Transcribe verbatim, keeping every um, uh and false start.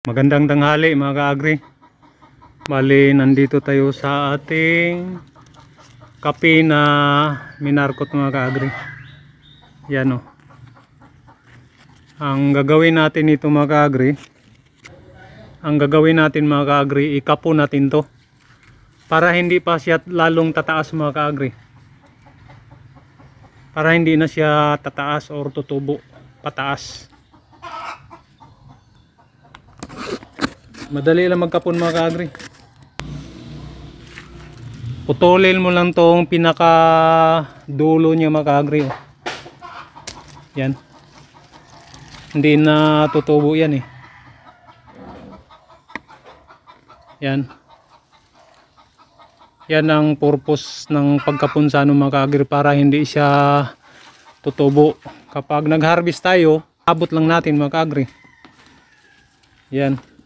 Magandang tanghali mga ka-agri. Bali, nandito tayo sa ating kape na minarkot mga ka-agri. Yan o. Ang gagawin natin ito mga ka-agri, ang gagawin natin mga ka-agri, ikapo natin to para hindi pa siya lalong tataas mga ka-agri. Para hindi na siya tataas or tutubo pataas. Madali lang magkapon mga ka-agri. Putulin mo lang tong pinaka dulo niya mga ka-agri. Yan. Hindi na tutubo yan eh. Yan. Yan ang purpose ng pagkapon sa ano mga ka-agri, para hindi siya tutubo. Kapag nag-harvest tayo, abot lang natin mga ka-agri. Yan.